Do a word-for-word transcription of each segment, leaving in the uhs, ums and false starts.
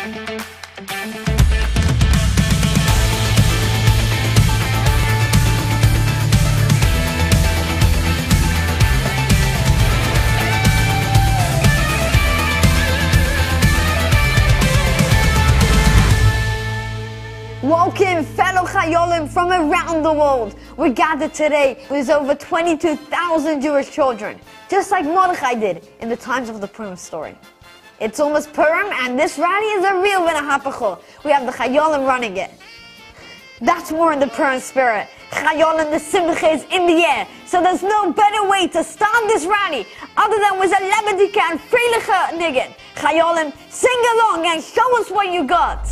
Welcome, fellow Chayolim from around the world. We're gathered today with over twenty-two thousand Jewish children, just like Mordechai did in the times of the Purim story. It's almost Purim, and this rally is a real Vina HaPachol. We have the Chayolim running it. That's more in the Purim spirit. Chayolim, the Simcha is in the air, so there's no better way to start this rally other than with a Lebedika and Freiliche Niggin. Chayolim, sing along and show us what you got.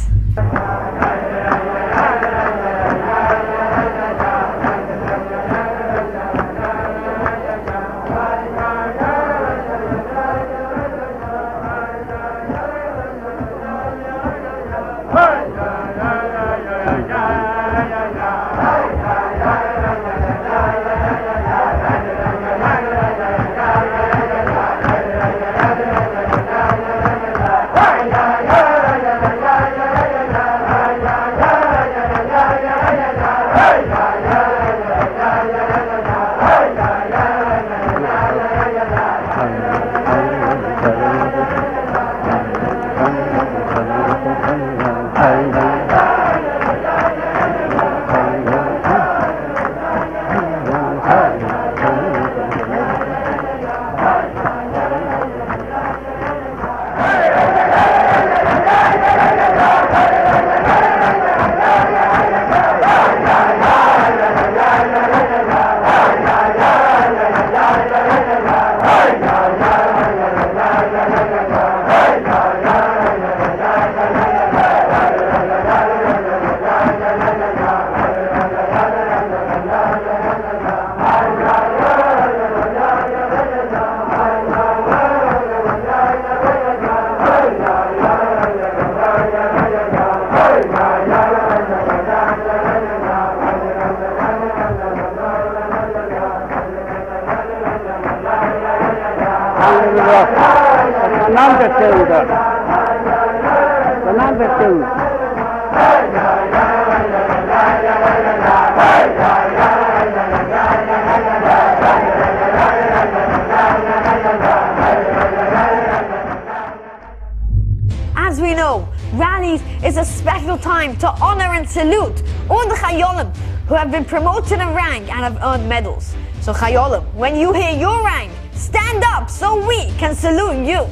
As we know, rallies is a special time to honor and salute all the Chayolim who have been promoted in rank and have earned medals. So Chayolim, when you hear your rank, stand up so we can salute you.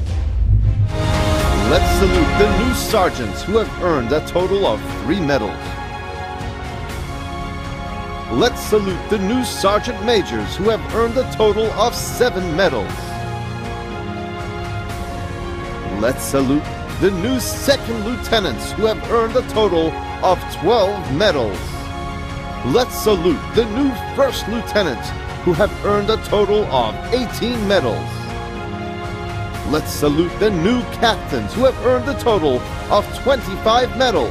Let's salute the new sergeants who have earned a total of three medals. Let's salute the new sergeant majors who have earned a total of seven medals. Let's salute the new second lieutenants who have earned a total of twelve medals. Let's salute the new first lieutenants who have earned a total of eighteen medals. Let's salute the new captains who have earned a total of twenty-five medals.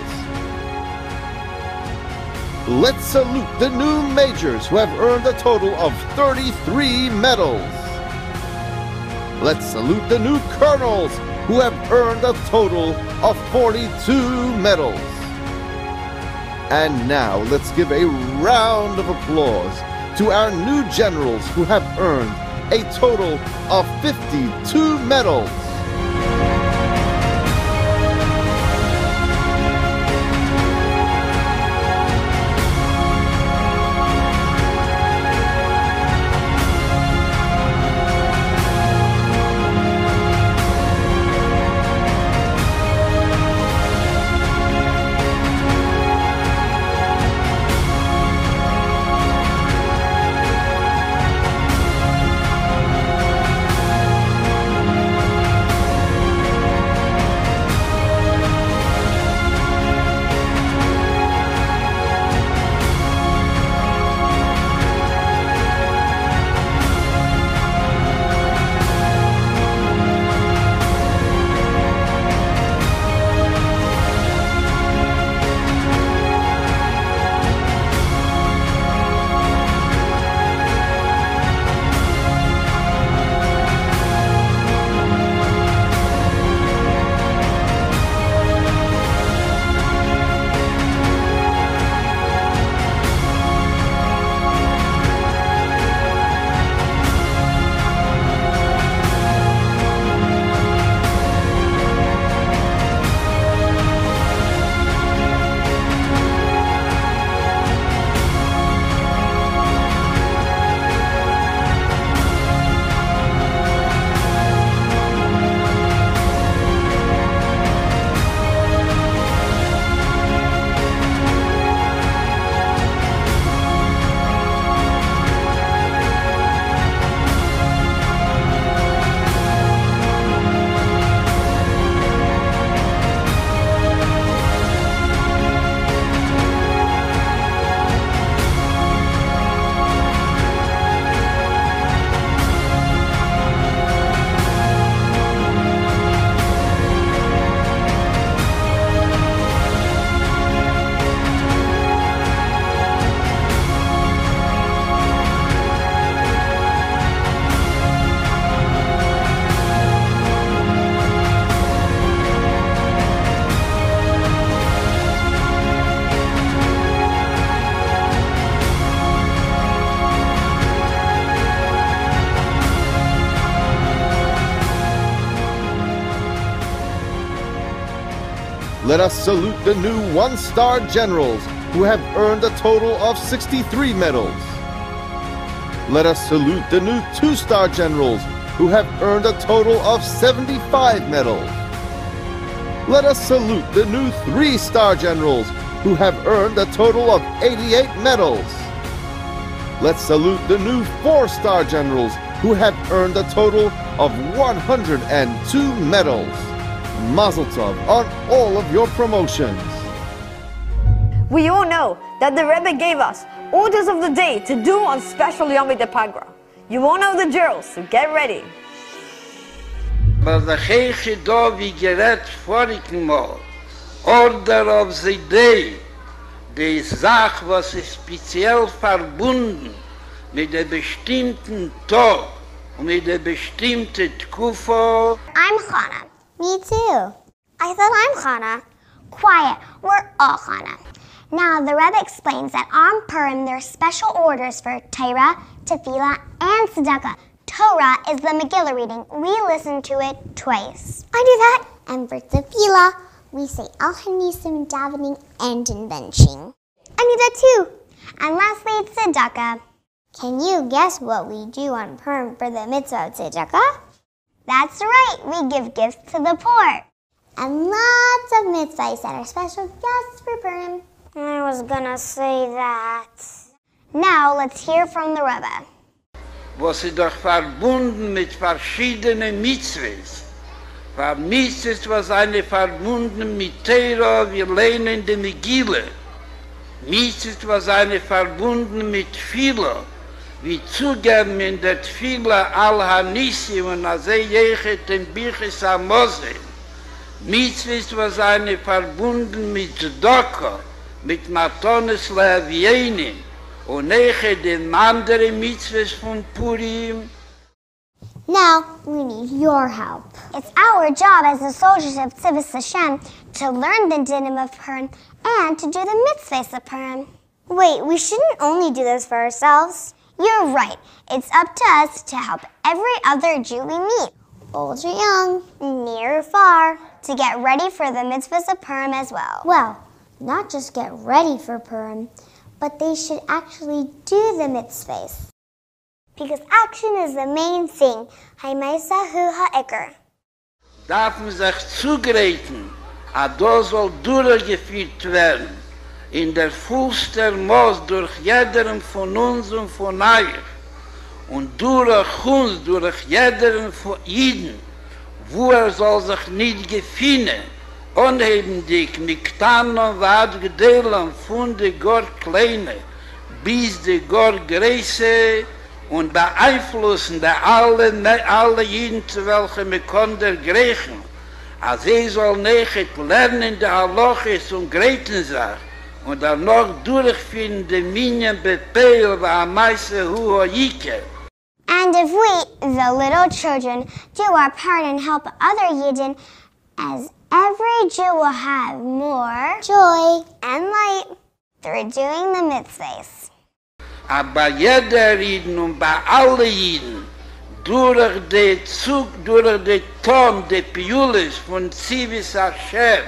Let's salute the new majors who have earned a total of thirty-three medals. Let's salute the new colonels who have earned a total of forty-two medals. And now let's give a round of applause to our new generals who have earned a total of fifty-two medals. Let us salute the new one-star generals who have earned a total of sixty-three medals. Let us salute the new two-star generals who have earned a total of seventy-five medals. Let us salute the new three-star generals who have earned a total of eighty-eight medals. Let's salute the new four-star generals who have earned a total of one hundred two medals. Mazel tov on all of your promotions. We all know that the Rebbe gave us orders of the day to do on special Yom Pagra. You all know the drills, so get ready. Aber der Heiche da, wie gerät vorigen Mal, Order of the Day, die Sache, was ist speziell verbunden mit der bestimmten Tag und mit der bestimmten Tkufo. I'm Chana. Me too. I thought I'm Chana. Quiet, we're all Chana. Now, the Rebbe explains that on Purim there are special orders for Torah, Tefillah, and Tzedakah. Torah is the Megillah reading. We listen to it twice. I do that. And for Tefillah, we say Al Hanisim, davening, and invention. I do that too. And lastly, Tzedakah. Can you guess what we do on Purim for the mitzvah of Tzedakah? That's right, we give gifts to the poor. And lots of mitzvahs that are special just for Purim. I was gonna say that. Now let's hear from the Rebbe. Was sie doch verbunden mit verschiedenen Mitzvahs. Für Mitzvahs was eine verbunden mit Torah, wir lehnen die Megillah. Mitzvahs was eine verbunden mit Tefillah, wie zugeben in der Tefillah Al-Hanissi und Azei Yechet in Bichis Amose. Mitzvahs was eine verbunden mit Tzedakah, mit Matones Leavienim und nachher den anderen Mitzvahs von Purim. Now, we need your help. It's our job as the soldiers of Tzivos Hashem to learn the dinim of Purim and to do the mitzvahs of Purim. Wait, we shouldn't only do this for ourselves. You're right. It's up to us to help every other Jew we meet, old or young, near or far, to get ready for the mitzvahs of Purim as well. Well, not just get ready for Purim, but they should actually do the mitzvahs. Because action is the main thing. Haimaisa hu ha'ikr. Darf man sich zugreifen, a da soll durchgeführt werden, in der vollster Maß durch jederen von uns und von euch, und durch uns, durch jederen von ihnen, wo er soll sich nicht gefinden, unhebendig, mit Ktanen, wad gedelen, von der Gott Kleine, bis der Gott Größe, und beeinflussen der alle, alle Jeden, zu welchen wir konnten Griechen, als sie soll nicht lernen, der Alochis und Gretensache, und dann noch durchführen die Minien Bepeil, wa Amaise Hu Hoike. And if we, the little children, do our part and help other Yidden, as every Jew will have more joy and light through doing the mitzvahs. Aber jeder Jeden und bei allen Jeden, durch den Zug, durch den Ton, der Piulis von Tzivos Hashem,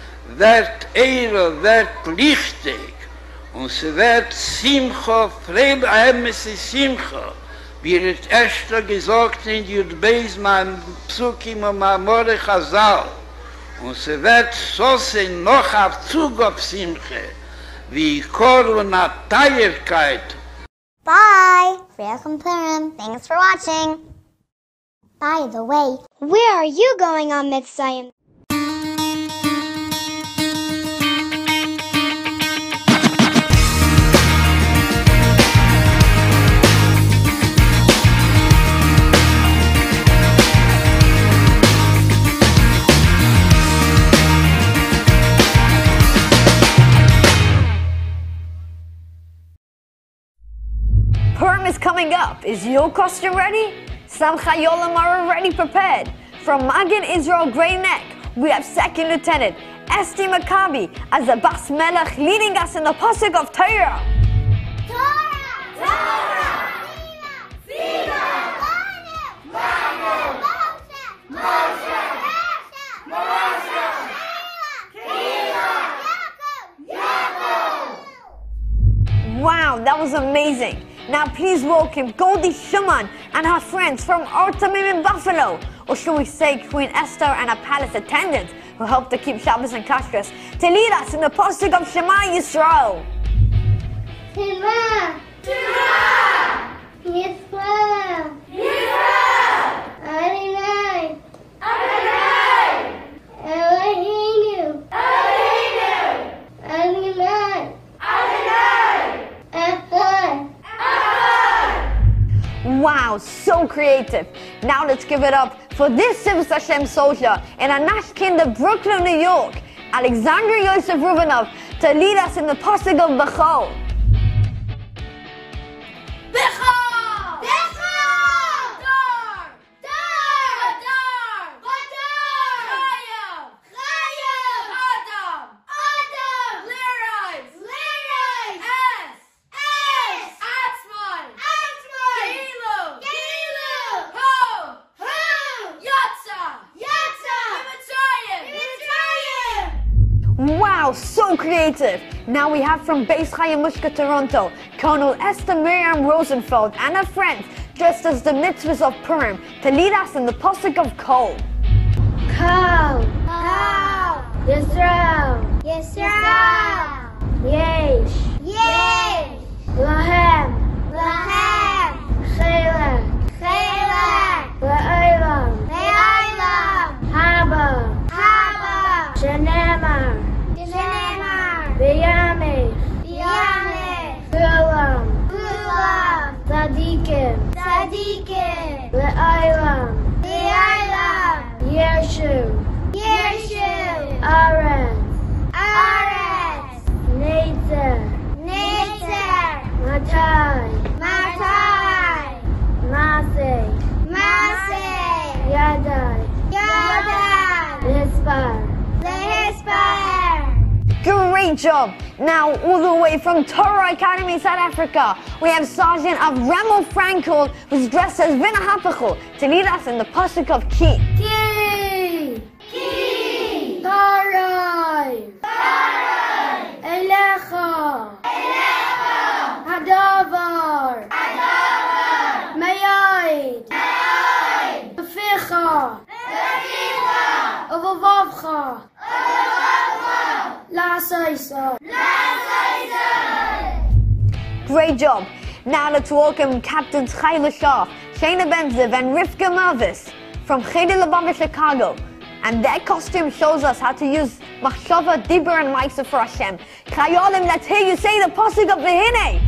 wird Ehre, wird lichtig, und sie wird Simcha, Freude, Emes ist Simcha, wie es erst gesagt in Judbeis, mein Psukim und mein More Chazal, und sie wird so sein noch auf Zug auf Simcha, wie Kor und Teierkeit. Bye! Welcome Purim. Thanks for watching. By the way, where are you going on Mitzrayim? Purim is coming up. Is your costume ready? Some Chayolim are already prepared. From Magen Israel Grey Neck, we have Second Lieutenant Esti Maccabi as the Bas Melech leading us in the Pasuk of Torah. Torah! Torah! Sina! Sina! Moshe! Moshe! Moshe! Moshe! That was amazing. Now please welcome Goldie Shuman and her friends from Artemim in Buffalo, or should we say Queen Esther and her palace attendants who helped to keep Shabbos and Kashrus, to lead us in the pasuk of Shema Yisrael. Shema! Shema! Yisrael! Yisrael! Adonai! Adonai! Eloheinu! Eloheinu! Adonai! Adonai! Echad! Wow, so creative. Now let's give it up for this Sivus Hashem soldier in Anashkinder, Brooklyn, New York, Alexander Yosef Rubenov, to lead us in the pasuk of Bechol. Bechol! Bechol! Dar! Dar! Dar! Badar! Chayav! Chayav! Adam! Adam! Lerais! Lerais! Es! Es! Atzmai! Atzmai! Geilu! Geilu! Ho! Ho! Yatsa! Yatsa! Mitzrayim! Mitzrayim! Wow, so creative. Now we have from Beis Chayamushka, Toronto, Colonel Esther Miriam Rosenfeld and her friends dressed as the mitzvahs of Purim to lead us in the pasuk of Kol. Kol! Kol! Yisrael! Yisrael! Yesh! Yesh! Lahem! Lahem! Chelek! Chelek! Le'olam! Le'olam! Haba! Haba! Shenemar! Shenemar! B'yameh! B'yameh! Kulam! Kulam! Tzadikim! Tzadikim! Le'olam! Le'olam! Yeshu! Yeshu! Aretz! Aretz! Netzer! Netzer! Matai! Matai! Maseh! Maseh! Yadai! Yadai! Hispar! Lehispar! Great job! Now, all the way from Torah Academy, South Africa, we have Sergeant Avramo Frankel, who's dressed as Vina Hapachol, to lead us in the pasuk of Ki. Ki! Ki! Tarai! Tarai! Elecha! Elecha! Hadavar! Hadavar! Mayayid! Mayayid! Beficha! Beficha! Ovavavcha! Ovavavcha! Lasaisa! Lasaisa! Great job! Now let's welcome Captains Chayla Shah, Shayna Benziv, and Rivka Mervis from Cheder Labamba, Chicago. And their costume shows us how to use Machshava, Dibur, and Maisa for Hashem. Chayolim, let's hear you say the pasuk of Vehine.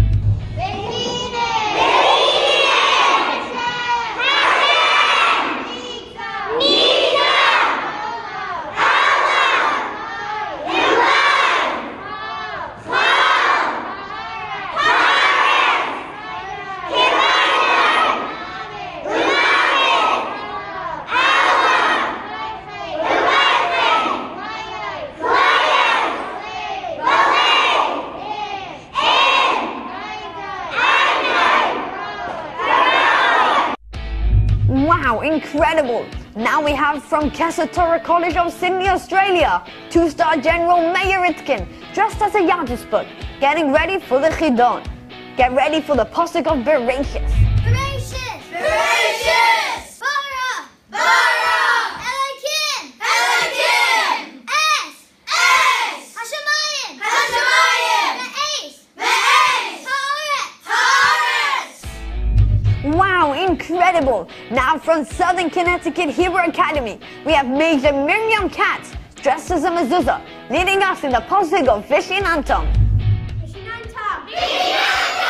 Wow, incredible! Now we have from Kesser Torah College of Sydney, Australia, two-star General Meir Itkin, dressed as a Yadusput, getting ready for the Chidon. Get ready for the pasuk of Bereshis. Bereshis! Bereshis! Bara! Bara! Elokim! Elokim! Es! Es! Hashemayim! Hashemayim! Be'ez! Be'ez! Haaretz! Haaretz! Wow, incredible! Now from Southern Connecticut Hebrew Academy, we have Major Miriam Katz, dressed as a mezuzah, leading us in the pasuk of Vishinantam. Vishinantam!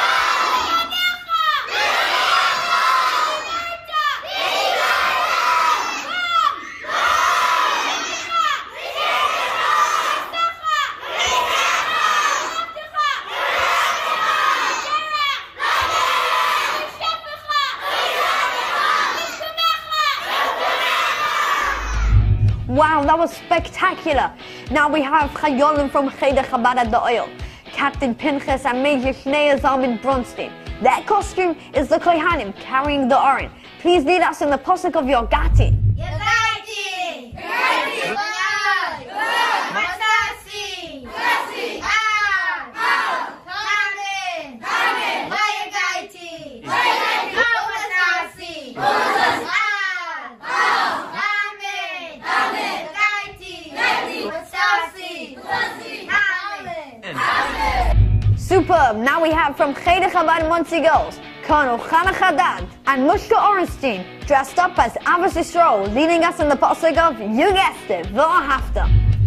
Wow, that was spectacular. Now we have Chayolim from Cheder Chabad at the Oil, Captain Pinchas and Major Shneur Zalman Bronstein. Their costume is the Kohanim carrying the Oren. Please lead us in the pasuk of Yogati. Yogati! Yogati! Matzasi! Matzasi! Ad! Ad! Kamen! Kamen! Superb. Now we have from Cheder Chabad Monsey Girls, Colonel Chana Haddad and Mushka Orenstein, dressed up as Avos Yisrael, leading us in the pasuk of, you guessed it, V'ahavta.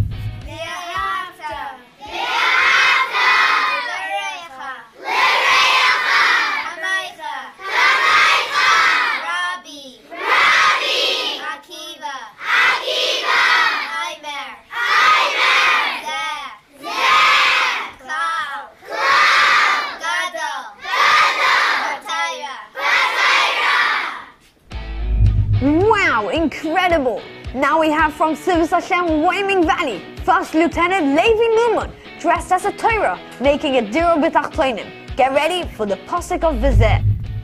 Wow, incredible! Now we have from Sivas Hashem Wyoming Valley, First Lieutenant Levi Newman, dressed as a Torah, making a diro b'tachtonim. Get ready for the pasuk of Vizeh.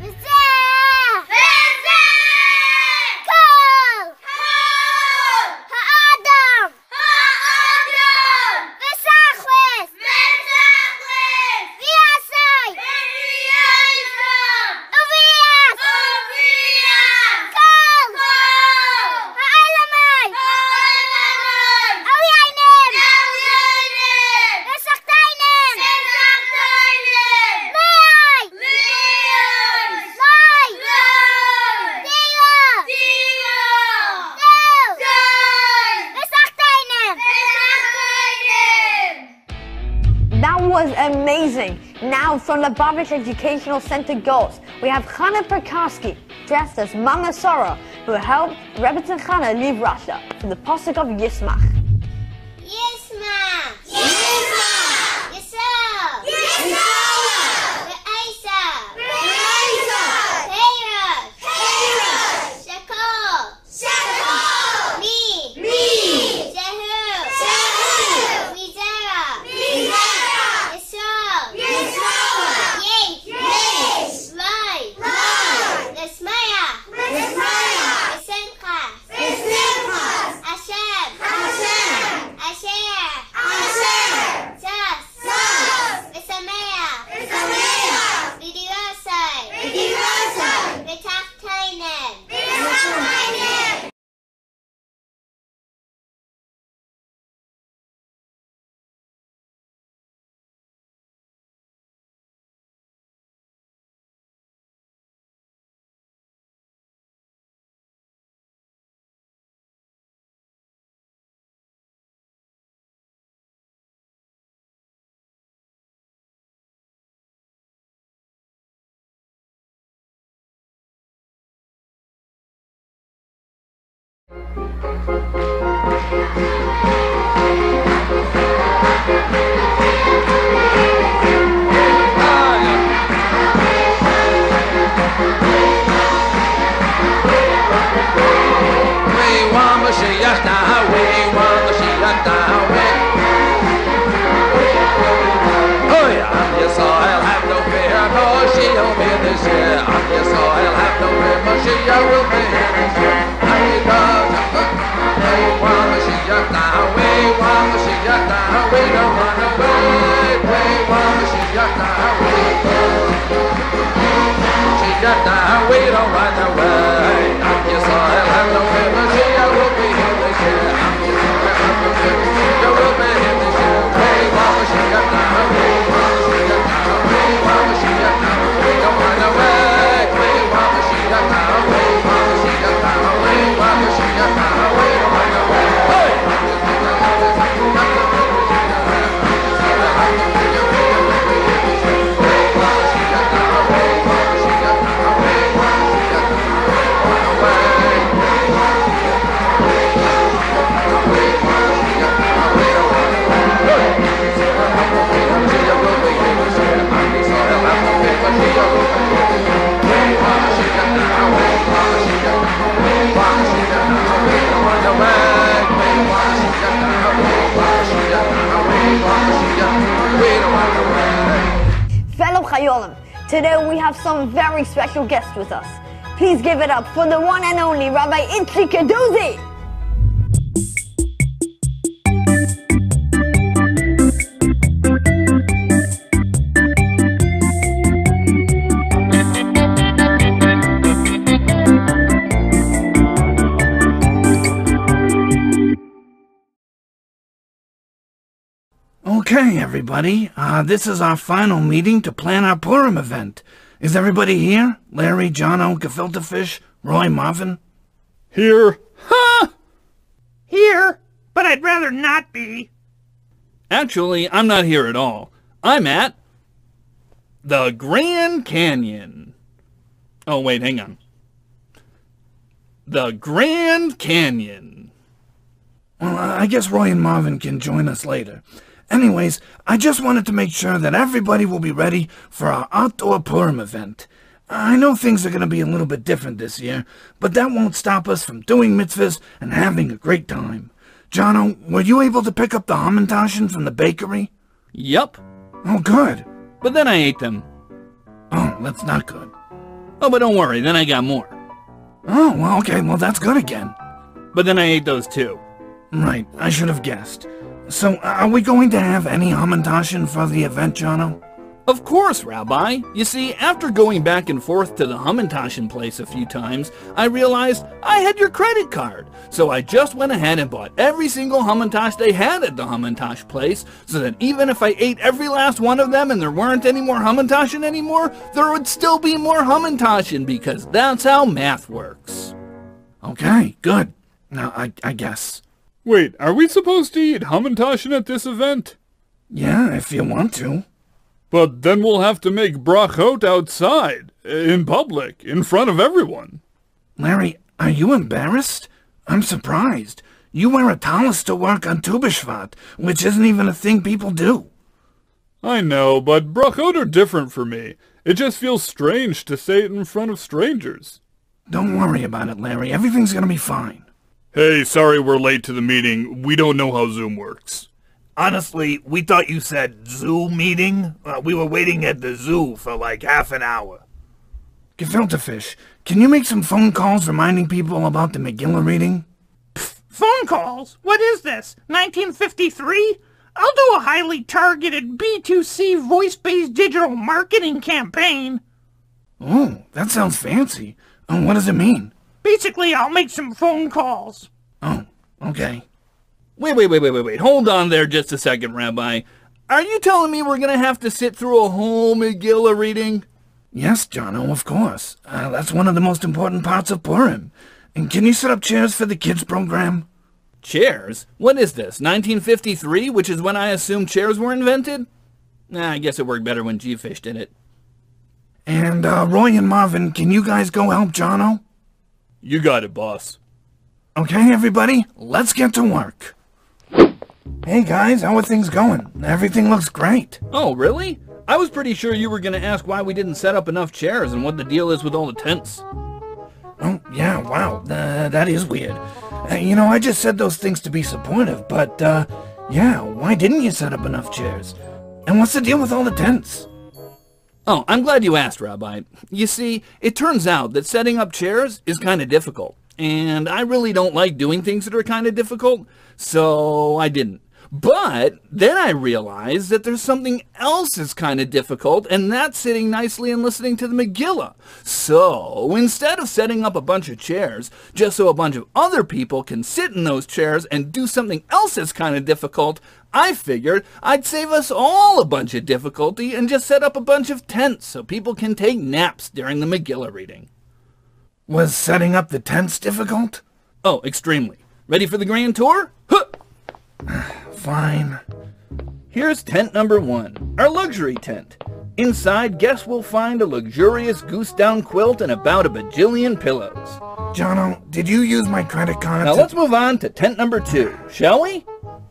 That was amazing! Now from the Babish Educational Center Girls, we have Chana Perkowski, dressed as Mama Sarah, who helped Rebbetzin Chana leave Russia for the pasuk of Yismach. Yismach! Yismach! Yisrael! Yisrael! Be'esa! Be'esa! Teirash! Teirash! Shekol! Shekol! Mi! Mi! Shehu! Shehu! Mizera! Mizera! Yisrael! Yisrael! Yesh! Yesh! Lai! Lai! Lesmaya! Lesmaya! Besimchas! Besimchas! Hashem! Hashem! Asher! Asher! Jas! Jas! Besameach! Besameach! B'dirosai! B'dirosai! B'tachtonim! B'tachtonim! We don't run away. I'm your soil, have no fear. Mashiach will be here this year. I'm your soil, have no fear. Mashiach will be here this year. Hey, Mama, Mashiach now. Hey, Mama, Mashiach now. Hey, Mama, Mashiach now. We don't run away. Hey, Mama, Mashiach now. Hey, Mama, Mashiach now. Hey, Mama, Mashiach now. We don't run away. Hey, Fellow Chayolim, today we have some very special guests with us. Please give it up for the one and only Rabbi Itzik Kaduzzi. Okay, everybody. Uh, this is our final meeting to plan our Purim event. Is everybody here? Larry, Jono, Gefilte Fish, Roy, Marvin? Here. Ha! Here, but I'd rather not be. Actually, I'm not here at all. I'm at the Grand Canyon. Oh, wait, hang on. The Grand Canyon. Well, I guess Roy and Marvin can join us later. Anyways, I just wanted to make sure that everybody will be ready for our outdoor Purim event. I know things are going to be a little bit different this year, but that won't stop us from doing mitzvahs and having a great time. Jono, were you able to pick up the Hamantaschen from the bakery? Yup. Oh, good. But then I ate them. Oh, that's not good. Oh, but don't worry, then I got more. Oh, well, okay, well, that's good again. But then I ate those too. Right, I should have guessed. So, are we going to have any Hamantaschen for the event, Jono? Of course, Rabbi. You see, after going back and forth to the Hamantaschen place a few times, I realized I had your credit card. So I just went ahead and bought every single Hamantash they had at the Hamantash place, so that even if I ate every last one of them and there weren't any more Hamantaschen anymore, there would still be more Hamantaschen, because that's how math works. Okay, good. Now, I, I guess. Wait, are we supposed to eat Hamantaschen at this event? Yeah, if you want to. But then we'll have to make brachot outside, in public, in front of everyone. Larry, are you embarrassed? I'm surprised. You wear a tallis to work on Tu B'Shvat, which isn't even a thing people do. I know, but brachot are different for me. It just feels strange to say it in front of strangers. Don't worry about it, Larry. Everything's gonna be fine. Hey, sorry we're late to the meeting. We don't know how Zoom works. Honestly, we thought you said zoo meeting. Uh, we were waiting at the zoo for like half an hour. Gefilte Fish, can you make some phone calls reminding people about the Megillah reading? Pfft, phone calls? What is this, nineteen fifty-three? I'll do a highly targeted B two C voice-based digital marketing campaign. Oh, that sounds fancy. Oh, what does it mean? Basically, I'll make some phone calls. Oh, okay. Wait, wait, wait, wait, wait, wait. Hold on there just a second, Rabbi. Are you telling me we're going to have to sit through a whole Megillah reading? Yes, Jono, of course. Uh, that's one of the most important parts of Purim. And can you set up chairs for the kids program? Chairs? What is this, nineteen fifty-three, which is when I assume chairs were invented? Nah, I guess it worked better when G-Fish did it. And, uh, Roy and Marvin, can you guys go help Jono? You got it, boss. Okay, everybody, let's get to work. Hey guys, how are things going? Everything looks great. Oh, really? I was pretty sure you were going to ask why we didn't set up enough chairs and what the deal is with all the tents. Oh, yeah, wow, uh, that is weird. Uh, you know, I just said those things to be supportive, but, uh, yeah, why didn't you set up enough chairs? And what's the deal with all the tents? Oh, I'm glad you asked, Rabbi. You see, it turns out that setting up chairs is kind of difficult. And I really don't like doing things that are kind of difficult, so I didn't. But then I realized that there's something else that's kind of difficult, and that's sitting nicely and listening to the Megillah. So instead of setting up a bunch of chairs just so a bunch of other people can sit in those chairs and do something else that's kind of difficult, I figured I'd save us all a bunch of difficulty and just set up a bunch of tents so people can take naps during the Megillah reading. Was setting up the tents difficult? Oh, extremely. Ready for the grand tour? Huh! Fine. Here's tent number one, our luxury tent. Inside, guests will find a luxurious goose-down quilt and about a bajillion pillows. Jono, did you use my credit card? Now to... let's move on to tent number two, shall we?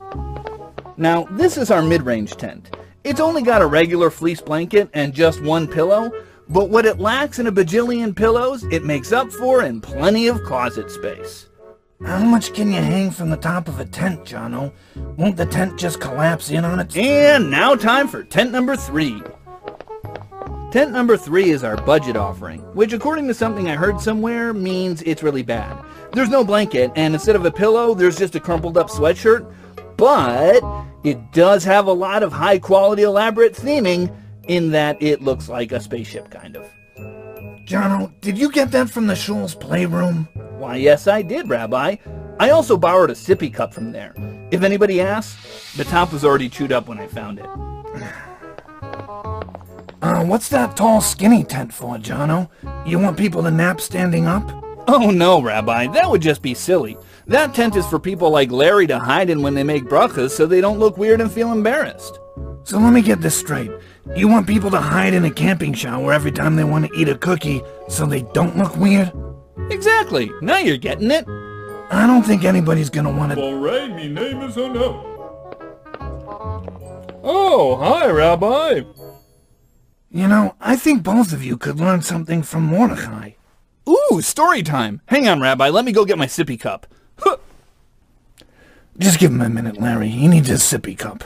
Now, this is our mid-range tent. It's only got a regular fleece blanket and just one pillow, but what it lacks in a bajillion pillows, it makes up for in plenty of closet space. How much can you hang from the top of a tent, Jono? Won't the tent just collapse in on it? And now time for tent number three. Tent number three is our budget offering, which according to something I heard somewhere means it's really bad. There's no blanket, and instead of a pillow, there's just a crumpled up sweatshirt, but it does have a lot of high quality elaborate theming in that it looks like a spaceship, kind of. Jono, did you get that from the shul's playroom? Why, yes, I did, Rabbi. I also borrowed a sippy cup from there. If anybody asks, the top was already chewed up when I found it. Uh, what's that tall, skinny tent for, Jono? You want people to nap standing up? Oh no, Rabbi, that would just be silly. That tent is for people like Larry to hide in when they make brachas so they don't look weird and feel embarrassed. So let me get this straight. You want people to hide in a camping shower every time they want to eat a cookie so they don't look weird? Exactly. Now you're getting it. I don't think anybody's gonna want to... Alright, me name is Ono. Oh, hi, Rabbi. You know, I think both of you could learn something from Mordechai. Ooh, story time. Hang on, Rabbi. Let me go get my sippy cup. Huh. Just give him a minute, Larry. He needs his sippy cup.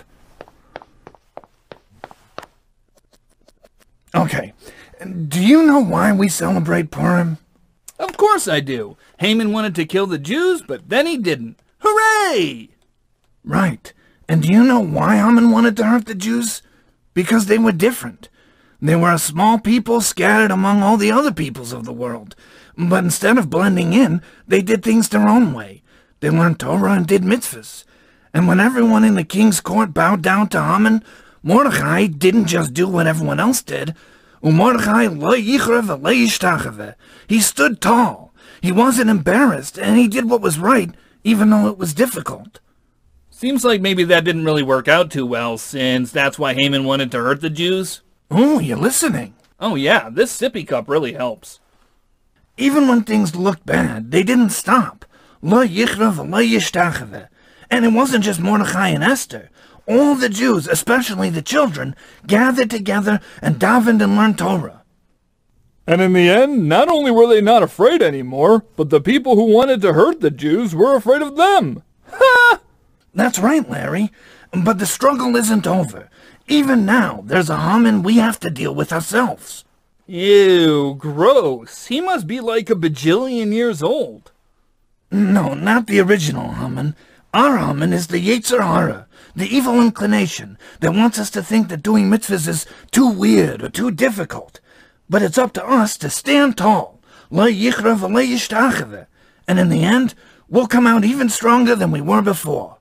Okay. Do you know why we celebrate Purim? Of course I do. Haman wanted to kill the Jews, but then he didn't. Hooray! Right. And do you know why Haman wanted to hurt the Jews? Because they were different. They were a small people scattered among all the other peoples of the world. But instead of blending in, they did things their own way. They learned Torah and did mitzvahs. And when everyone in the king's court bowed down to Haman, Mordechai didn't just do what everyone else did. Mordechai lo yichra v'lo yishtachave. He stood tall. He wasn't embarrassed, and he did what was right, even though it was difficult. Seems like maybe that didn't really work out too well, since that's why Haman wanted to hurt the Jews. Oh, you're listening. Oh yeah, this sippy cup really helps. Even when things looked bad, they didn't stop. Lo yichra v'lo yishtachave. And it wasn't just Mordechai and Esther. All the Jews, especially the children, gathered together and davened and learned Torah. And in the end, not only were they not afraid anymore, but the people who wanted to hurt the Jews were afraid of them. Ha! That's right, Larry. But the struggle isn't over. Even now, there's a Haman we have to deal with ourselves. Ew, gross. He must be like a bajillion years old. No, not the original Haman. Our Haman is the Yetzer Hara, the evil inclination that wants us to think that doing mitzvahs is too weird or too difficult. But it's up to us to stand tall, lo yichra v'lo yishtachave, and in the end, we'll come out even stronger than we were before.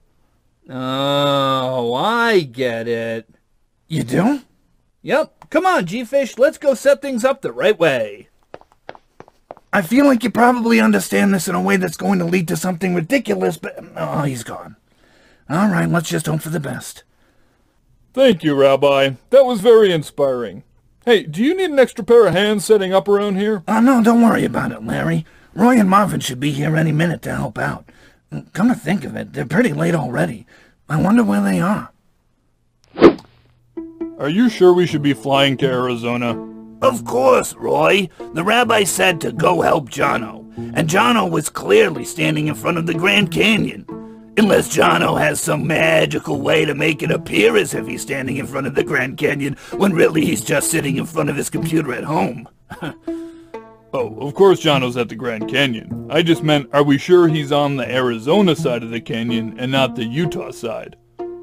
Oh, I get it. You do? Yep. Come on, G-Fish, let's go set things up the right way. I feel like you probably understand this in a way that's going to lead to something ridiculous, but... Oh, he's gone. All right, let's just hope for the best. Thank you, Rabbi. That was very inspiring. Hey, do you need an extra pair of hands setting up around here? Oh, no, don't worry about it, Larry. Roy and Marvin should be here any minute to help out. Come to think of it, they're pretty late already. I wonder where they are. Are you sure we should be flying to Arizona? Of course, Roy. The rabbi said to go help Jono, and Jono was clearly standing in front of the Grand Canyon. Unless Jono has some magical way to make it appear as if he's standing in front of the Grand Canyon, when really he's just sitting in front of his computer at home. Oh, of course Jono's at the Grand Canyon. I just meant, are we sure he's on the Arizona side of the canyon and not the Utah side?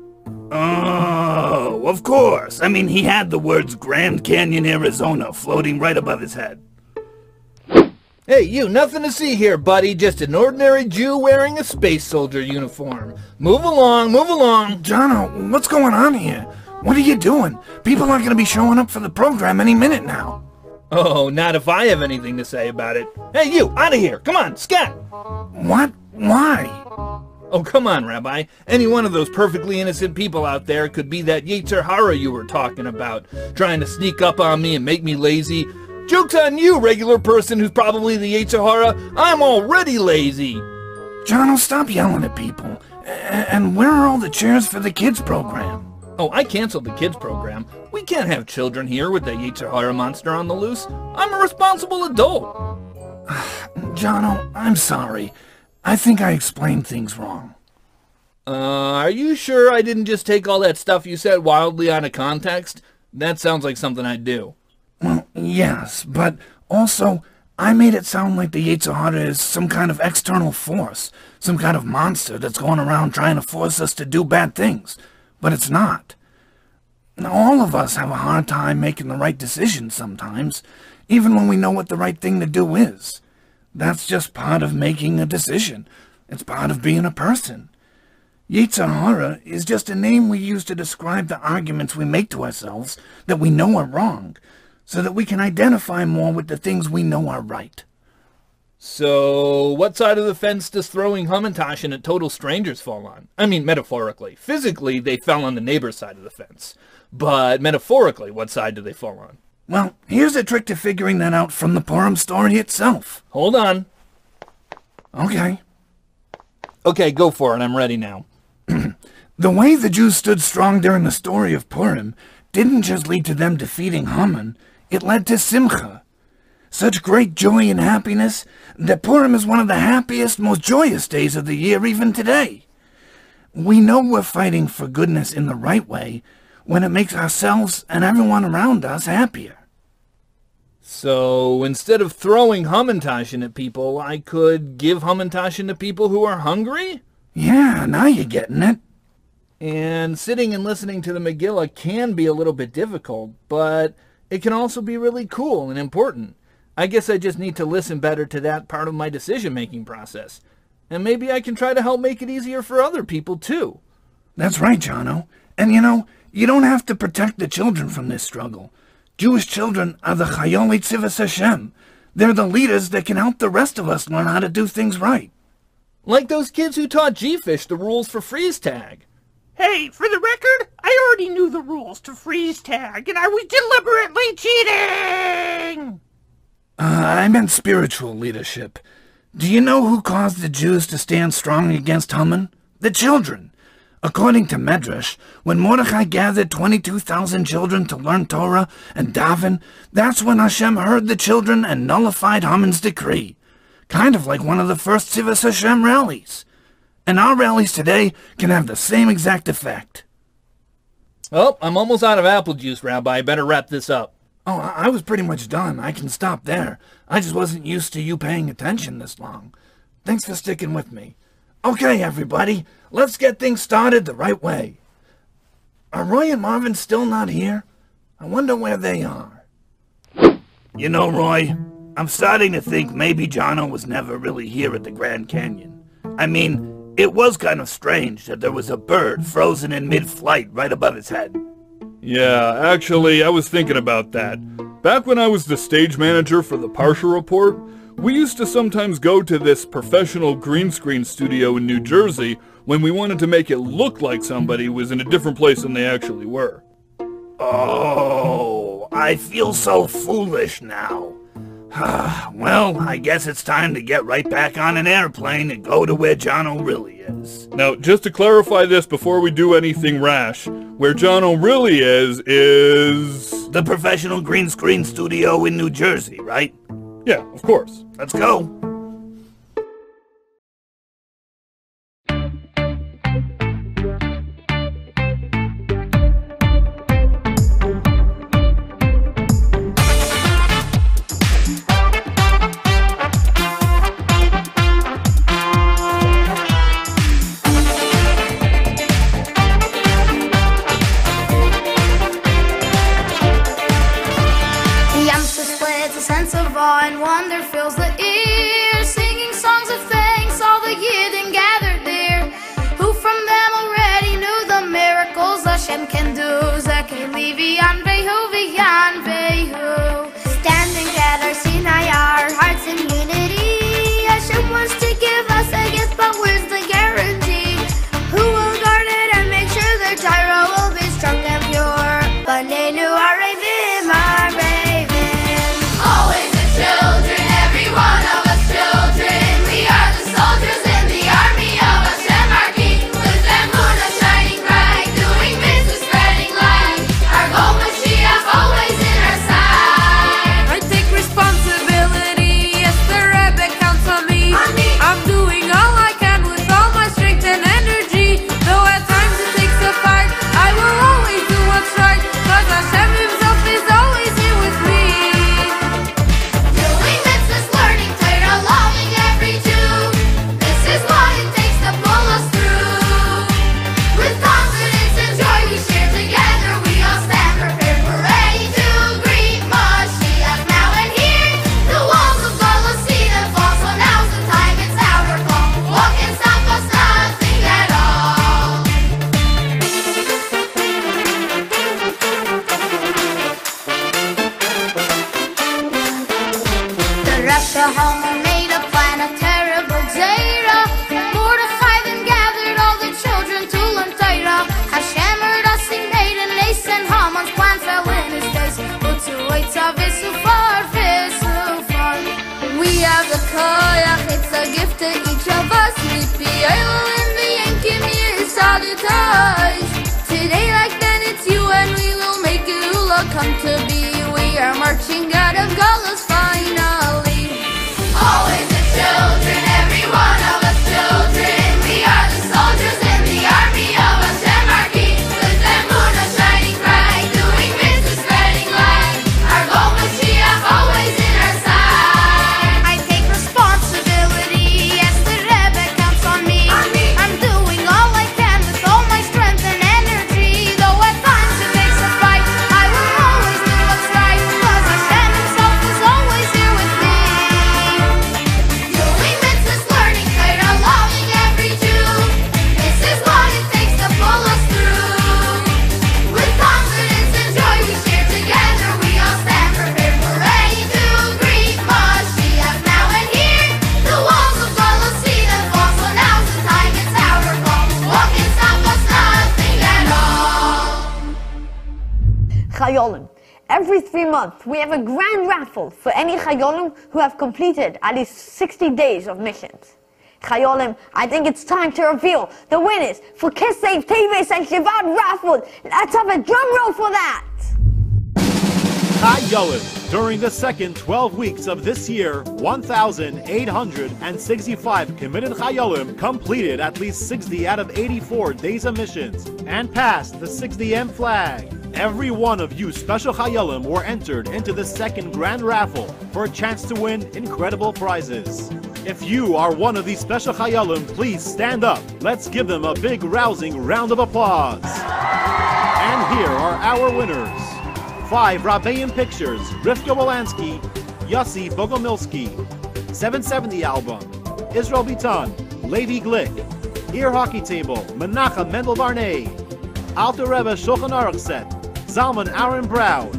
Oh, of course. I mean, he had the words Grand Canyon, Arizona floating right above his head. Hey, you, nothing to see here, buddy. Just an ordinary Jew wearing a space soldier uniform. Move along, move along. Jono, what's going on here? What are you doing? People aren't going to be showing up for the program any minute now. Oh, not if I have anything to say about it. Hey, you, out of here. Come on, scat. What? Why? Oh, come on, Rabbi. Any one of those perfectly innocent people out there could be that Yetzer Hara you were talking about, trying to sneak up on me and make me lazy. Joke's on you, regular person who's probably the Yetzer Hara. I'm already lazy. Jono, stop yelling at people. And where are all the chairs for the kids program? Oh, I canceled the kids program. We can't have children here with the Yetzer Hara monster on the loose. I'm a responsible adult. Jono, I'm sorry. I think I explained things wrong. Uh, are you sure I didn't just take all that stuff you said wildly out of context? That sounds like something I'd do. Well, yes, but also, I made it sound like the Yetzer Hara is some kind of external force, some kind of monster that's going around trying to force us to do bad things. But it's not. Now, all of us have a hard time making the right decisions sometimes, even when we know what the right thing to do is. That's just part of making a decision. It's part of being a person. Yetzer Hara is just a name we use to describe the arguments we make to ourselves that we know are wrong, so that we can identify more with the things we know are right. So, what side of the fence does throwing Hamantaschen at total strangers fall on? I mean, metaphorically. Physically, they fell on the neighbor's side of the fence. But metaphorically, what side do they fall on? Well, here's a trick to figuring that out from the Purim story itself. Hold on. Okay. Okay, go for it. I'm ready now. The way the Jews stood strong during the story of Purim didn't just lead to them defeating Haman, it led to Simcha. Such great joy and happiness that Purim is one of the happiest, most joyous days of the year even today. We know we're fighting for goodness in the right way when it makes ourselves and everyone around us happier. So, instead of throwing Hamantaschen at people, I could give Hamantaschen to people who are hungry? Yeah, now you're getting it. And sitting and listening to the Megillah can be a little bit difficult, but it can also be really cool and important. I guess I just need to listen better to that part of my decision-making process. And maybe I can try to help make it easier for other people, too. That's right, Jono. And you know, you don't have to protect the children from this struggle. Jewish children are the Chayolei Tzivos Hashem. They're the leaders that can help the rest of us learn how to do things right. Like those kids who taught G-Fish the rules for freeze tag. Hey, for the record, I already knew the rules to freeze tag, and I was deliberately cheating! Uh, I meant spiritual leadership. Do you know who caused the Jews to stand strong against Haman? The children. According to Medrash, when Mordechai gathered twenty-two thousand children to learn Torah and daven, that's when Hashem heard the children and nullified Haman's decree. Kind of like one of the first Tzivos Hashem rallies. And our rallies today can have the same exact effect. Oh, I'm almost out of apple juice, Rabbi. I better wrap this up. Oh, I, I was pretty much done. I can stop there. I just wasn't used to you paying attention this long. Thanks for sticking with me. Okay, everybody, let's get things started the right way. Are Roy and Marvin still not here? I wonder where they are. You know, Roy, I'm starting to think maybe Jono was never really here at the Grand Canyon. I mean, it was kind of strange that there was a bird frozen in mid-flight right above his head. Yeah, actually, I was thinking about that. Back when I was the stage manager for the Parsha Report, we used to sometimes go to this professional green screen studio in New Jersey when we wanted to make it look like somebody was in a different place than they actually were. Oh, I feel so foolish now. Well, I guess it's time to get right back on an airplane and go to where Jono really is. Now, just to clarify this before we do anything rash, where Jono really is, is... the professional green screen studio in New Jersey, right? Yeah, of course. Let's go. And wonder fills the ear, singing songs of thanks, all the Yidden gathered there, who from them already knew the miracles Hashem can do. Zakei Levi Anvehu V'yan Vehu. Standing at our Sinai, our hearts in unity, Hashem wants to give us a gift, but where's the guarantee? Who will guard it and make sure their Torah will be strong and pure? Banenu Arevim, Arevim. Always children, every one of us children. We are the soldiers in the army of Hashem, our King. With Emunah shining bright, doing business, spreading light. Our goal machine. Haman made a plan, a terrible Zera. Mordechai then gathered all the children to learn Torah. Hashem heard us sing made an ace, and Haman's plan fell in his face. But to wait to visu far, visu far. We have the koyach, it's a gift to each of us. Mipi Eilu in the Yankim years, ties. Today like then it's you, and we will make it Ula come to be. We are marching out of Galus finally. Always the children, every one of us children. We are the soldiers in the army of Hashem, our King. With the moon a shining bright, doing mitzvahs, spreading light. Our goal Mashiach always in our sight. I take responsibility, yes, the Rebbe counts on me. On me. I'm doing all I can with all my strength and energy. Though at times it makes a fight, I will always do what's right. Cause Hashem himself is always here with me. Doing mitzvahs, learning Torah, loving every Jew. This is what it takes to pull us through. With confidence and joy we share together, we all stand prepared, we're ready to greet Mashiach now and here. The walls of Galus see them fall, so now's the time, it's our call. What can stop us? Nothing at all. Chayolim. Every three months, we have a grand raffle for any Chayolim who have completed at least sixty days of missions. Chayolim, I think it's time to reveal the winners for Kislev, Teves, and Shabbat raffle. Let's have a drum roll for that. Chayolim. During the second twelve weeks of this year, one thousand eight hundred sixty-five committed Chayolim completed at least sixty out of eighty-four days of missions and passed the sixty M flag. Every one of you special Chayolim were entered into the second grand raffle for a chance to win incredible prizes. If you are one of these special Chayolim, please stand up. Let's give them a big rousing round of applause. And here are our winners. Five Rabbeim Pictures, Rivka Wolanski, Yossi Bogomilski. seven seventy album, Israel Bitan, Levi Glick. Ear Hockey Table, Menachem Mendel Barney. Alter Rebbe Shulchan Aruch Set, Zalman Aaron Brown.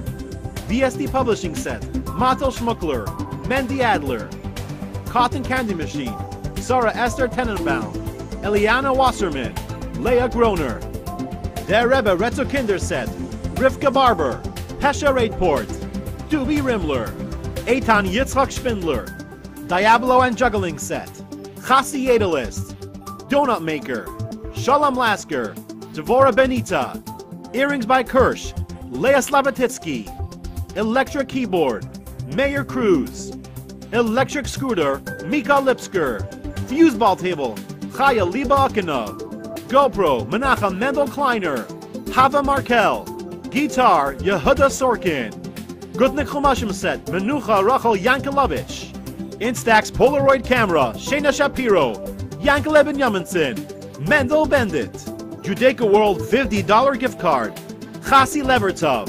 V S D Publishing Set, Matel Schmuckler, Mendy Adler. Cotton Candy Machine, Sarah Esther Tenenbaum. Eliana Wasserman, Leah Groner. Der Rebbe Retzo Kinder Set, Rivka Barber. Pesha Raidport, Dubi Rimler, Eitan Yitzchak Spindler, Diablo and Juggling Set, Chassi Edelist, Donut Maker, Shalom Lasker, Devora Benita, Earrings by Kirsch, Leah Slavatitsky, Electric Keyboard, Mayor Cruz, Electric Scooter, Mika Lipsker, Fuseball Table, Chaya Liba Akinov, GoPro, Menachem Mendel Kleiner, Hava Markel, Guitar, Yehuda Sorkin. Gutnik Chumashim Set, Menucha Rachel Yankelovich. Instax Polaroid Camera, Shayna Shapiro. Yankel Eben Yamanson. Mendel Bendit. Judaica World fifty dollar gift card. Chassi Levertov.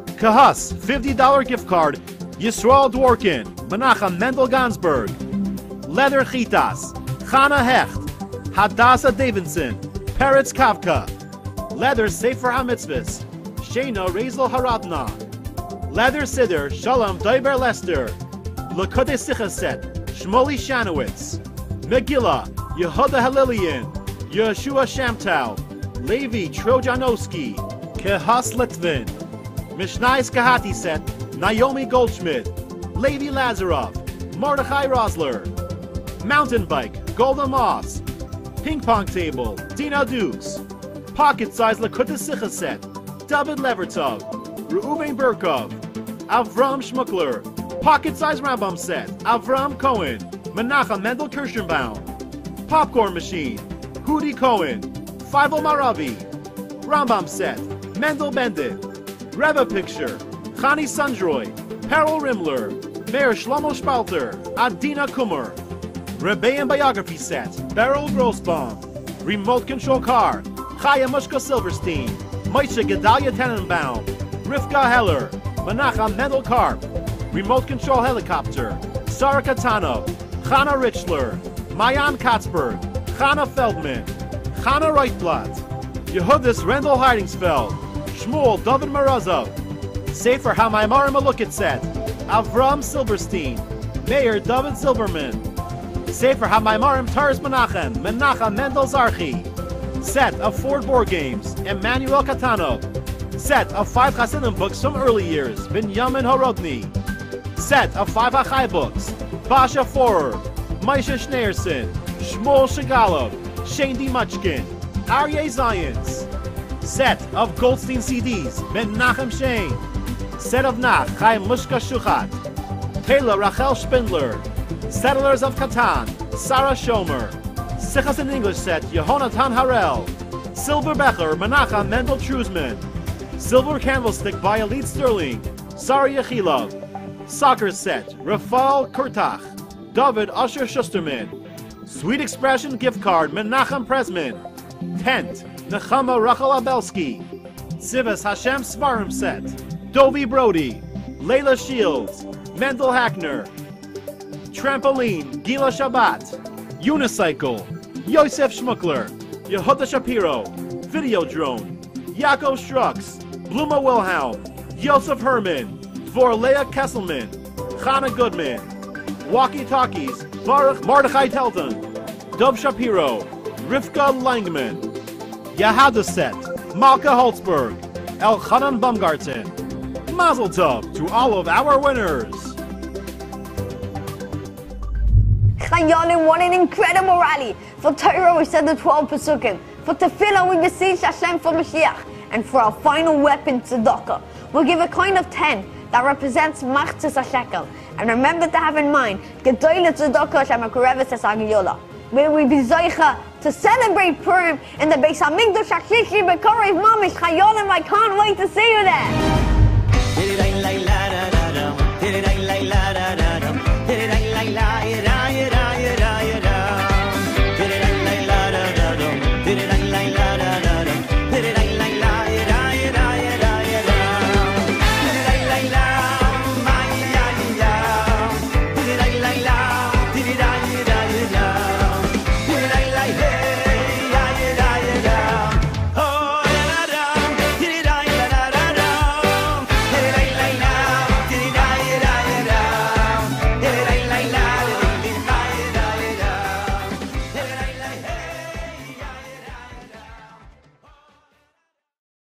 Kahas fifty dollar gift card. Yisrael Dworkin. Menachem Mendel Gansberg. Leather Chitas. Chana Hecht. Hadassah Davidson. Peretz Kavka. Leather Sefer HaMitzvahs. Shayna Razel Haradna. Leather Siddur, Shalom Doiber Lester. Lakode Sicha Set, Shmoli Shanowitz. Megillah, Yehuda Halilian. Yeshua Shamtau. Levi Trojanowski. Kehas Litvin. Mishnais Kahati Set, Naomi Goldschmidt. Levi Lazarov. Mordechai Rosler. Mountain Bike, Golda Moss. Ping Pong Table, Dina Dukes. Pocket Size Lakode Sicha Set. David Levertov, Reuven Burkov, Avram Schmuckler, Pocket Size Rambam Set, Avram Cohen, Menachem Mendel Kirschenbaum, Popcorn Machine, Hudi Cohen, Feivel Maravi, Rambam Set, Mendel Bendit, Rebbe Picture, Chani Sundroy, Peril Rimler, Mayor Shlomo Spalter, Adina Kummer, Rebbeim Biography Set, Beryl Grossbaum, Remote Control Car, Chaya Mushka Silverstein, Moshe Gedalia Tenenbaum, Rivka Heller, Menachem Mendel Karp, Remote Control Helicopter, Sarah Katano, Chana Richler, Mayan Katzberg, Chana Feldman, Chana Reitblatt, Yehudis Rendell Heidingsfeld, Shmuel David Marazov, Sefer HaMaimarim Malukit Set, Avram Silverstein, Mayor David Silberman. Sefer HaMaimarim Taras Menachem, Menachem Mendel Zarchi. Set of four board games, Emmanuel Katanov. Set of five Hasidim books from early years, Binyamin Horodny. Set of five Achai books, Basha Forer, Maisha Schneerson, Shmuel Shigalov, Shane D. Muchkin, Aryeh Zions. Set of Goldstein C Ds, Menachem Shane. Set of Nach, Chaim Mushka Shuchat. Kayla Rachel Spindler. Settlers of Catan, Sarah Shomer. Sichas in English set, Yehonatan Harel. Silver Becher, Menachem Mendel Truzman. Silver Candlestick by Elite Sterling, Sarah Yechilov. Soccer set, Rafael Kurtach. David Usher Schusterman. Sweet Expression gift card, Menachem Presman. Tent, Nechama Rachel Abelski. Sivas Hashem Svarim set, Dovi Brody. Layla Shields, Mendel Hackner. Trampoline, Gila Shabbat. Unicycle, Yosef Schmuckler. Yehuda Shapiro. Video Drone, Yaakov Strux. Bluma Wilhelm. Yosef Herman. Vorlea Kesselman. Chana Goodman. Walkie Talkies, Baruch Mordechai Telton. Dov Shapiro. Rivka Langman. Yahada Set, Malka Holtzberg. Elchanan Baumgarten. Mazel Tov to all of our winners. Chayolim won an incredible rally. For Torah we said the twelve Pesukim. For Tefillah we beseech Hashem for Mashiach. And for our final weapon, Tzedakah, we'll give a coin of ten that represents Machzis HaShekel. And remember to have in mind, Gedoyle Tzedakah Shem HaKoreves Es HaGedolah. May we be Zoicha to celebrate Purim in the Beis HaMikdash HaShishi B'Korev Mamish. Chayolim, I can't wait to see you there.